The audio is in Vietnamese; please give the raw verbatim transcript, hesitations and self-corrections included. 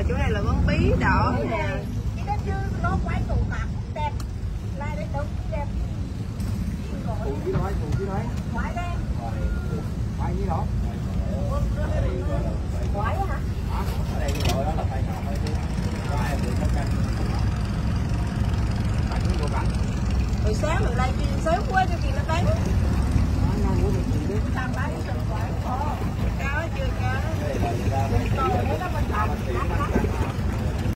chỗ này là bóng bí đỏ nè. Cái đó chứ nó quái tủ tạp đẹp. Lai đấy đâu đẹp. Cùng chứ nói, cùng chứ nói. Quái đây. Quái như đó. Quái hả? Hả?